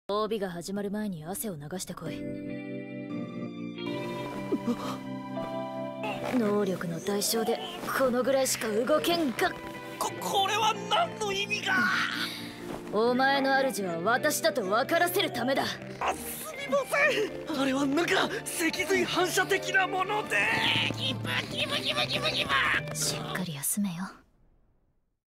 帯が始まる前に汗を流してこい。能力の代償でこのぐらいしか動けんが。 これは何の意味が。 お前の主は私だと分からせるためだ。 すみません。あれはなんか脊髄反射的なもので。ギブギブギブギブギブ。 しっかり休めよ。